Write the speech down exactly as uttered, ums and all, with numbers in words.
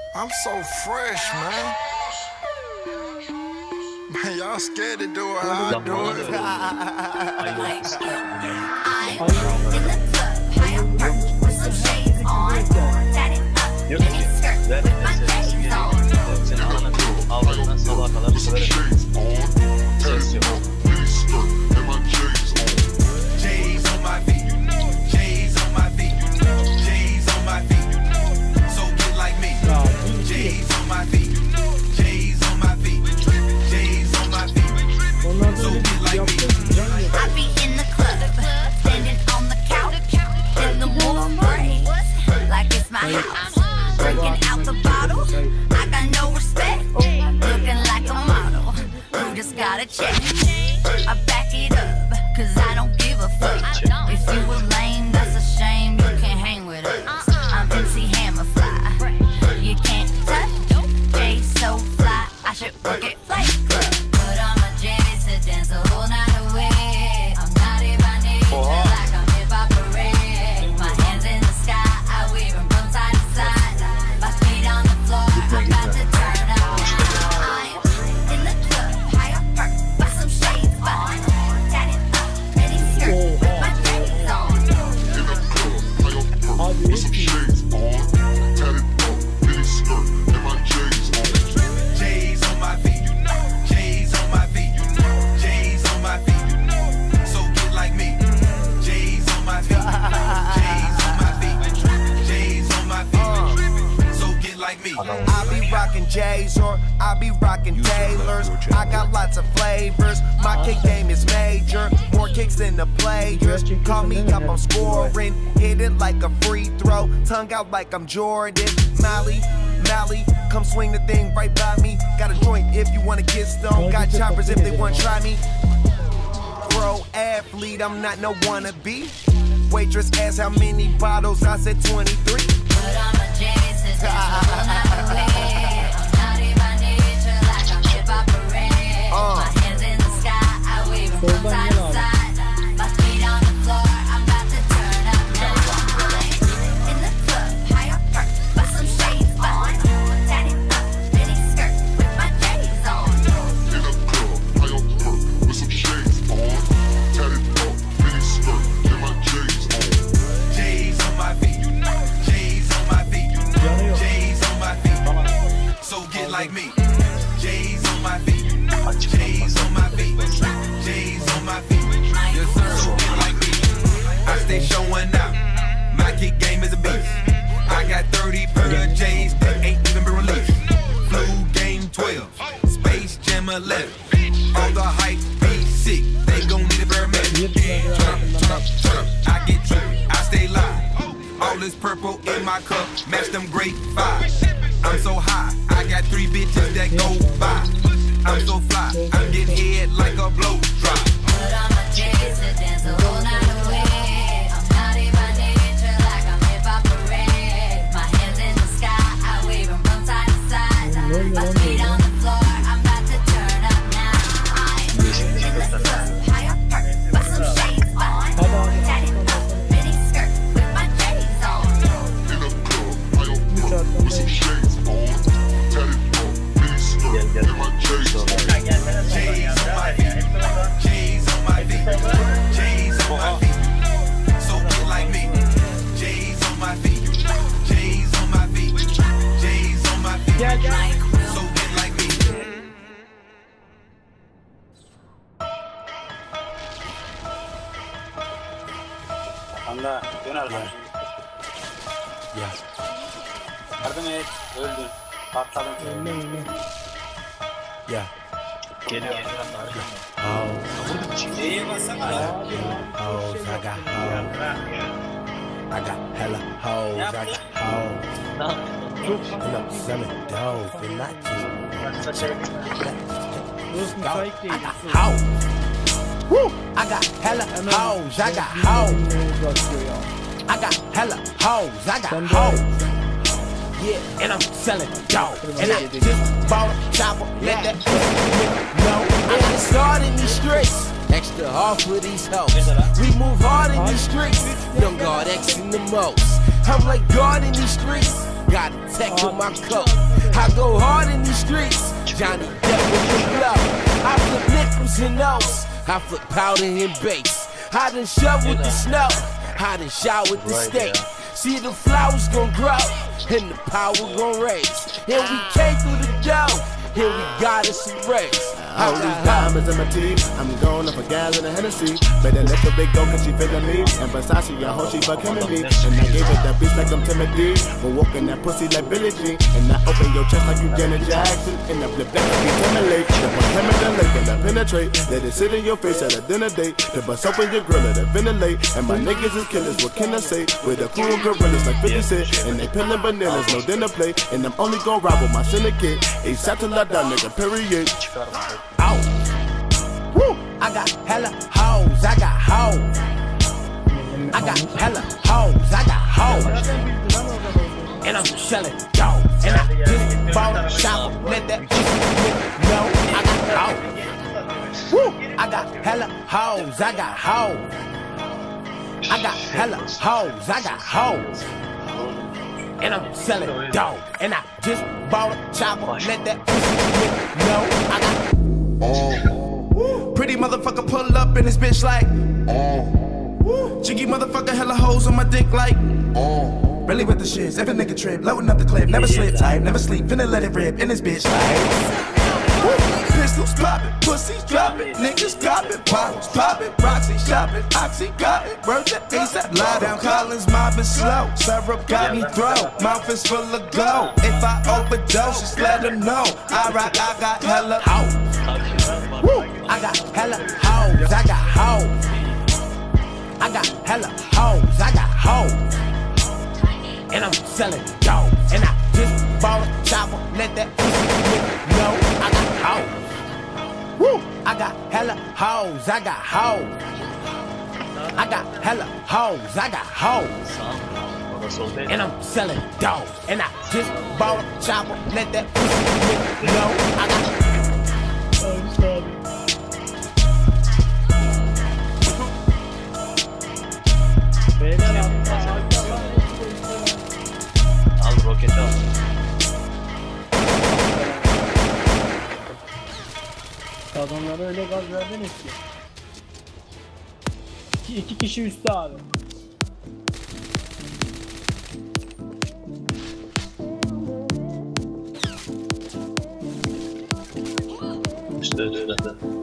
I'm so fresh, man. Man, y'all scared to do it how I do it. I'm in the club, high up perch, with some shades on, tatted up, mini skirt, with my J's on. Seni anlatayım. Avradından sabaha kadar severim. Ses yok. J's on my feet, J's on my feet, J's on my feet. So get like me. J's on my feet, J's on my feet, J's on my feet. So get like me. I be in the club, standing on the couch, in the wolf braid, like it's my house. Drinking out the bottle, I got no respect. Looking like a model, who just got a check. I back it up, cause I don't give a fuck. If you were lame, that's a shame, you can't hang with us. I'm M C Hammer fly, you can't touch. Jay so fly, I should work at Flight Club. Put on my J's to dance a whole night away. I'm naughty by nature, like I'm hip-hop parade. My hands in the sky, I wave them from side to side. My feet on the floor, I'm about to turn up now. I'm in the club, high up perk, with some shades on. Tatted up, mini skirt, with my J's on. With some shades on, tatted up, mini skirt, and my J's on. J's on my feet, J's on my feet, J's on my feet. So get like me. J's on my feet, J's on my feet, J's on my feet. So get like me. I be rockin' J's or I be rockin' Taylors. I got lots of flavors. My kick game is major. More kicks than the players. Call me up, I'm scoring. Hit it like a free throw. Tongue out like I'm Jordan. Mally, Mally, come swing the thing right by me. Got a joint if you wanna get stoned. Got choppers if they wanna try me. Pro athlete, I'm not no wannabe. Waitress asked how many bottles, I said twenty-three. Put on my J's to dance a whole night away. I'm naughty by nature, like I'm hip-hop parade. My hands in the sky, I wave them from side to side. My feet on the floor, I'm about to turn up now. I'm in the club, high up perk, with some shades on. Tatted up, mini skirt, with my J's on. In the club, high up perk, with some shades on, tatted up, mini skirt, and my J's on. J's on my feet, J's on my feet, J's on my feet. So get like me. J's on my feet, J's on my feet, J's on my feet. Yes sir. So get like me. I stay showing out. My kick game is a beast. I got thirty pair of J's that ain't even been released. Flu game twelve, Space Jam eleven. All the hype be sick. They gon' need a paramedic. Turn up, turn up, turn up. I get trippy. I stay live. All this purple in my cup, match them great vibes. I'm so high, I got three bitches that go by. I'm so fly, I'm getting head like a blow drop. Put on my J's to dance a whole night away. I'm naughty by nature, like I'm hip-hop parade. My hands in the sky, I wave them from side to side. My feet on the floor, I'm about to turn up now. I'm in the club, high up perk, with some shades on. Tatted up, mini skirt, with my J's on. In the club, high up perk, with some shades on, tatted up, mini skirt, and my J's on. J's on my feet, J's on my feet, J's on my feet. So get like me. J's on my feet, J's on my feet, J's on my feet. So get like me. Anda dön arkadaşım. Ya. Yardım et. Öldün. Patladın. Yeah. Geliyor. Oh, Neye basana ya? hoes, I got hoes. I got hella hoes, I got hoes. And I'm selling dope and not just I got hoes. Woo! I got hella hoes, I got hoes. I got hella hoes, I got hoes. Yeah, and I'm selling dope. And I just bought a chopper, let that nigga know. I got started in these streets, extra hard for these hoes. We move hard in these streets, young God X in the most. I'm like God in these streets. got a tech on my coat. I go hard in these streets, Johnny Depp with the blow. I flip nickels and notes, I flip powder and bass. I done shoveled the snow, I done showered the steak. See the flowers gon' grow, and the power gon' raise. And we came through the dough, and we got us some race. All these diamonds in my teeth, I'm going up a gal in a Hennessy. Better let the big go cause she feelin' me. And Versace, I hope she fucking me. And I gave it that bitch like I'm Timothy. But walking that pussy like Billie Jean. And I open your chest like you Janet Jackson. And I flip that like you Timberlake. Then put him in the lake and I penetrate. Let it sit in your face at a dinner date. To bust open your grill, let it ventilate. And my niggas is killers, what can I say? With a crew of gorillas like fifty cent. And they peeling bananas, no dinner plate. And I'm only gon' ride with my syndicate. A shot till I die, nigga, period. Out. Woo! I got hella hoes, I got hoes. I got hella hoes, I got hoes. And I'm selling dope. And I just bought a shop, let that know I got hoes. Woo! I got hella hoes, I got hoes. I got hella hoes, I got hoes. And I'm selling dope. And I just bought a chopper, let that know I got oh. Pretty motherfucker pull up in this bitch like oh. Jiggy motherfucker hella hoes on my dick like oh. Really with the shits, every nigga trip, loading up the clip, never slip tight, never sleep, finna let it rip in this bitch like woo. Pistols poppin', pussies droppin', niggas coppin', bottles poppin', Roxy shopping, Oxy got it, word to ASAP, lie down, Collins mobbing slow, syrup got me throw, mouth is full of gold, if I overdose, just let them know, I rock, I got hella hoes, woo, I got hella hoes, I got hoes, I got hella hoes, I got hoes, and I'm selling dope, and I just bought a chopper, let that know I got hoes. Woo! I got hella hoes, I got hoes. I got hella hoes, I got hoes. And I'm selling dope. And I just bought a chopper, let that know I got Al roket al. Adamlara öyle gaz verdiniz ki. İki, iki kişi üstte abi. İşte üstte.